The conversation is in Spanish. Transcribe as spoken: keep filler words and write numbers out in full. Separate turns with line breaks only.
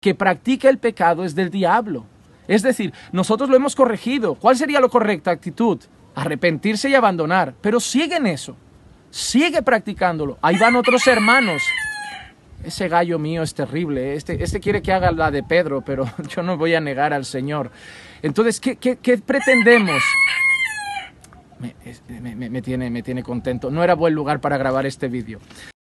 que practica el pecado es del diablo. Es decir, nosotros lo hemos corregido. ¿Cuál sería la correcta actitud? Arrepentirse y abandonar. Pero sigue en eso. Sigue practicándolo. Ahí van otros hermanos. Ese gallo mío es terrible. Este, este quiere que haga la de Pedro, pero yo no voy a negar al Señor. Entonces, ¿qué, qué, qué pretendemos? Me, me, me, me, tiene, me tiene contento. No era buen lugar para grabar este vídeo.